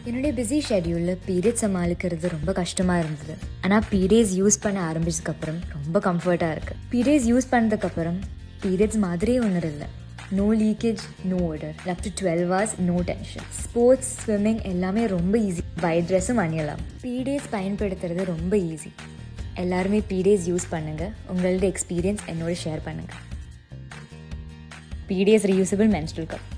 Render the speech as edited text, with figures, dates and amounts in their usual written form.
என்னுடைய busy ஷெட்யூலில் periods சமாளிக்கிறது ரொம்ப கஷ்டமாக இருந்தது. ஆனால் பீடேஸ் யூஸ் பண்ண ஆரம்பிச்சதுக்கப்புறம் ரொம்ப கம்ஃபர்ட்டாக இருக்குது. பீடேஸ் யூஸ் பண்ணதுக்கப்புறம் பீரியட்ஸ் மாதிரியே ஒன்றும் இல்லை. No leakage, no odour, up to 12 hours, no tension. Sports, swimming எல்லாமே ரொம்ப ஈஸி. ஒயிட் ட்ரெஸ்ஸும் அணியலாம். பீடேஸ் பயன்படுத்துறது ரொம்ப ஈஸி. எல்லாருமே பீடேஸ் யூஸ் பண்ணுங்கள். உங்களோட எக்ஸ்பீரியன்ஸ் என்னோட ஷேர் பண்ணுங்கள். Pdays reusable menstrual cup.